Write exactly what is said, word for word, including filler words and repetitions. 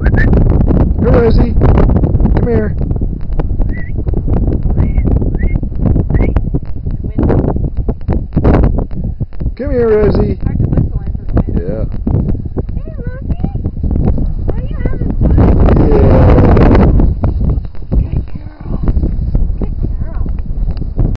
Here, Rosie. Come here. Come here, Rosie. Hard to whistle into the wind. Yeah.